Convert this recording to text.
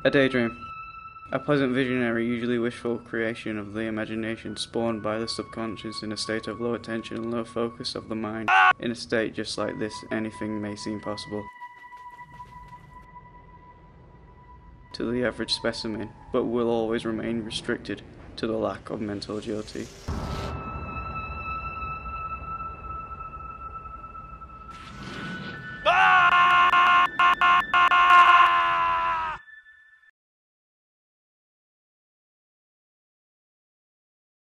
A daydream. A pleasant visionary, usually wishful creation of the imagination spawned by the subconscious in a state of low attention and low focus of the mind. In a state just like this, anything may seem possible to the average specimen, but will always remain restricted to the lack of mental agility.